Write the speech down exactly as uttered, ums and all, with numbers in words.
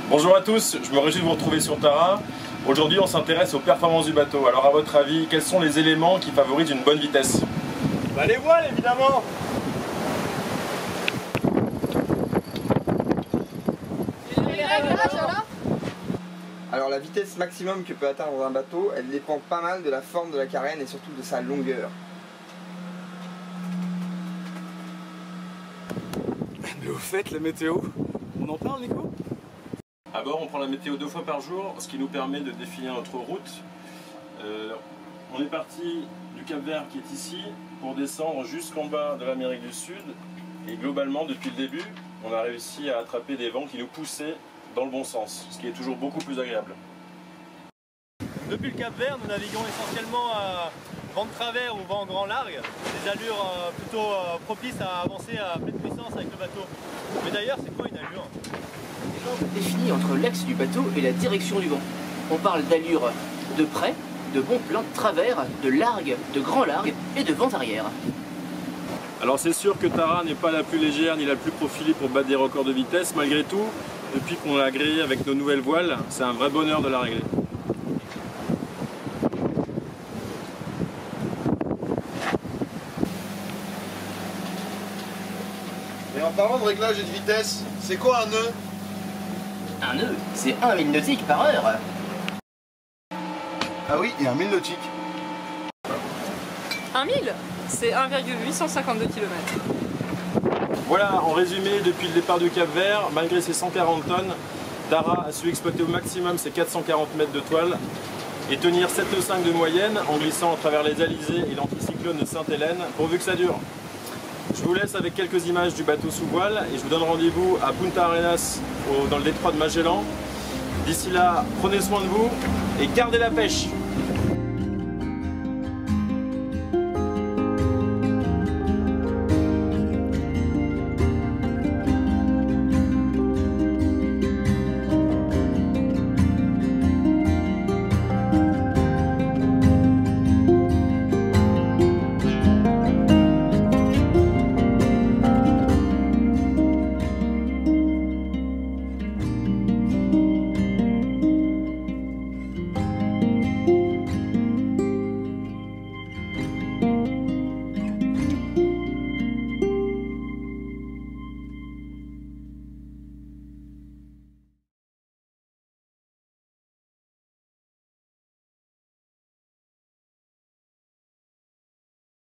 Bonjour à tous, je me réjouis de vous retrouver sur Tara. Aujourd'hui on s'intéresse aux performances du bateau. Alors à votre avis, quels sont les éléments qui favorisent une bonne vitesse? Bah les voiles évidemment. Alors la vitesse maximum que peut atteindre un bateau, elle dépend pas mal de la forme de la carène et surtout de sa longueur. Mais au fait, la météo, on en parle Nico? À bord on prend la météo deux fois par jour, ce qui nous permet de définir notre route. Euh, on est parti du Cap Vert qui est ici pour descendre jusqu'en bas de l'Amérique du Sud. Et globalement depuis le début, on a réussi à attraper des vents qui nous poussaient dans le bon sens, ce qui est toujours beaucoup plus agréable. Depuis le Cap Vert, nous naviguons essentiellement à vent de travers ou vent grand largue, des allures plutôt propices à avancer à pleine puissance avec le bateau. Mais d'ailleurs, c'est quoi une allure? L'angle défini entre l'axe du bateau et la direction du vent. On parle d'allure de près, de bon plein, de travers, de largue, de grand largue et de vent arrière. Alors c'est sûr que Tara n'est pas la plus légère ni la plus profilée pour battre des records de vitesse. Malgré tout, depuis qu'on l'a agréée avec nos nouvelles voiles, c'est un vrai bonheur de la régler. Et en parlant de réglage et de vitesse, c'est quoi un nœud? Un nœud, c'est un mille nautiques par heure. Ah oui, et un mille nautique. Un mille, c'est un virgule huit cent cinquante-deux kilomètres. Voilà, en résumé, depuis le départ du Cap Vert, malgré ses cent quarante tonnes, Tara a su exploiter au maximum ses quatre cent quarante mètres de toile et tenir sept virgule cinq de moyenne en glissant à travers les alizés et l'anticyclone de Sainte-Hélène, pourvu que ça dure. Je vous laisse avec quelques images du bateau sous voile et je vous donne rendez-vous à Punta Arenas au, dans le détroit de Magellan. D'ici là, prenez soin de vous et gardez la pêche!